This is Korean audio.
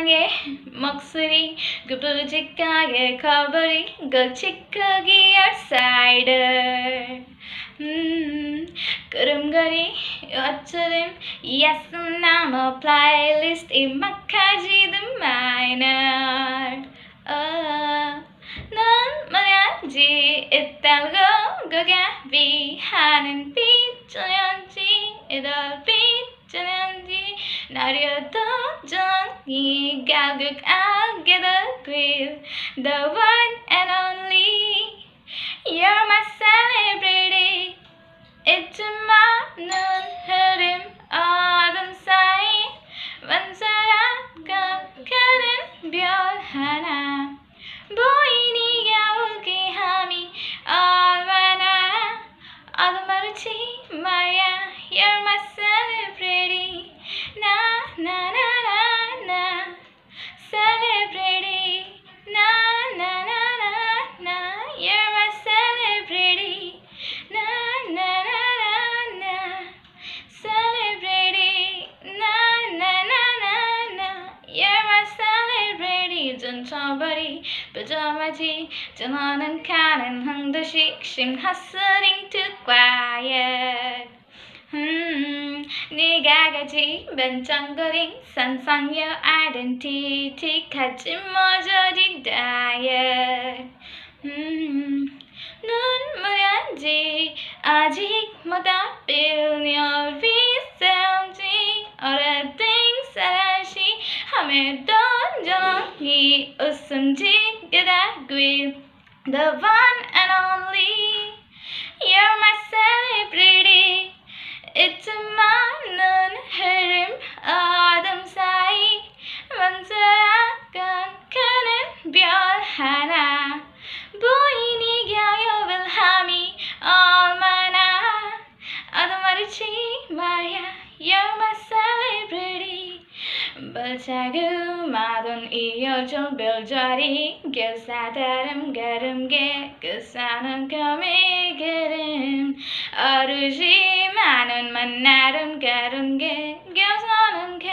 사랑의 목소리 그 커버린 걸치크기 outsider 걸음걸이 어쩌든 Yes I'm a playlist 이막하지든 minor 넌 말야지 있다고 거가 비하는 삐져연지 이럴 삐져연지 나려도 전이 결국 I'll get a grill the one and only You're my celebrity 잊지 마 눈 흐름 어둠 사이 반사라가는 별 하나 보이니 겨우기 함이 얼마나 어둠마르지 말야 You're my celebrity 나 나 나 나 나 celebrity 나 나 나 나 나 You're my celebrity 나 나 나 나 나 celebrity 나 나 나 나 나 You're my celebrity 전처벌이 뾰족하지 전화는 가는 흥도식 심 hustling too quiet 네가 가지 반짝거린 상상력 identity 가지 모조리 diet 눈물인지 아직 못 feel your 비싸움지 오래된 사랑시 함에 던져이 웃음지 그다귀 The one and only You're my celebrity 잊지 마 눈 흐름 어둠 사이 만들어간 가는 별 하나 보이니 겨우별 함이 얼마나 어둠마르지 말야 You're my celebrity 발자국마던 이어져 별자리 교사다름 가름게 끝사는 거미 그름 어르지 많은 만나름 가름게 교사는